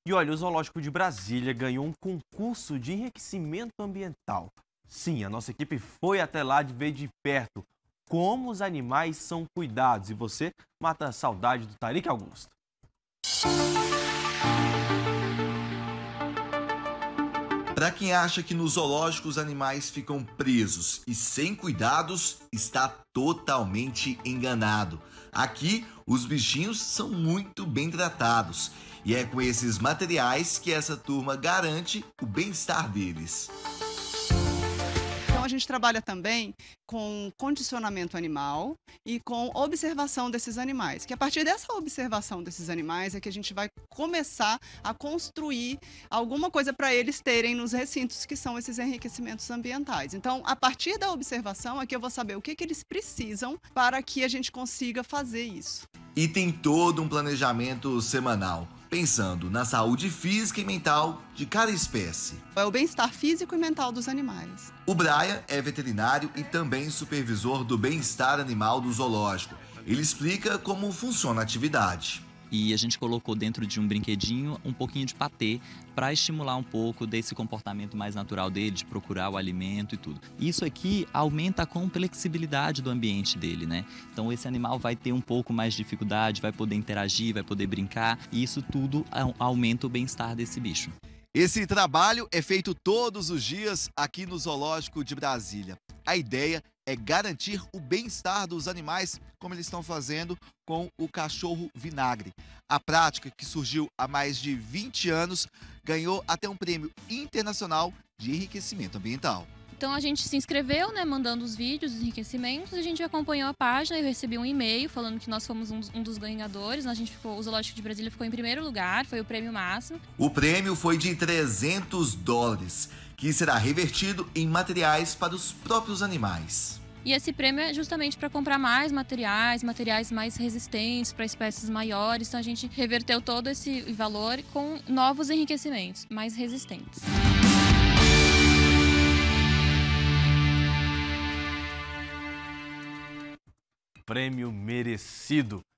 E olha, o Zoológico de Brasília ganhou um concurso de enriquecimento ambiental. Sim, a nossa equipe foi até lá de ver de perto como os animais são cuidados. E você mata a saudade do Tarik Augusto. Para quem acha que no zoológico os animais ficam presos e sem cuidados, está totalmente enganado. Aqui, os bichinhos são muito bem tratados e é com esses materiais que essa turma garante o bem-estar deles. Então a gente trabalha também com condicionamento animal e com observação desses animais, que a partir dessa observação desses animais é que a gente vai começar a construir alguma coisa para eles terem nos recintos, que são esses enriquecimentos ambientais. Então, a partir da observação é que eu vou saber o que eles precisam para que a gente consiga fazer isso. E tem todo um planejamento semanal, pensando na saúde física e mental de cada espécie. É o bem-estar físico e mental dos animais. O Brian é veterinário e também supervisor do bem-estar animal do zoológico. Ele explica como funciona a atividade. E a gente colocou dentro de um brinquedinho um pouquinho de patê para estimular um pouco desse comportamento mais natural dele, de procurar o alimento e tudo. Isso aqui aumenta a complexibilidade do ambiente dele, né? Então esse animal vai ter um pouco mais de dificuldade, vai poder interagir, vai poder brincar, e isso tudo aumenta o bem-estar desse bicho. Esse trabalho é feito todos os dias aqui no Zoológico de Brasília. A ideia é garantir o bem-estar dos animais, como eles estão fazendo com o cachorro vinagre. A prática, que surgiu há mais de 20 anos, ganhou até um prêmio internacional de enriquecimento ambiental. Então a gente se inscreveu, né, mandando os vídeos, os enriquecimentos, a gente acompanhou a página e eu recebi um e-mail falando que nós fomos um dos ganhadores. O Zoológico de Brasília ficou em primeiro lugar, foi o prêmio máximo. O prêmio foi de $300, que será revertido em materiais para os próprios animais. E esse prêmio é justamente para comprar mais materiais mais resistentes para espécies maiores. Então a gente reverteu todo esse valor com novos enriquecimentos mais resistentes. Prêmio merecido.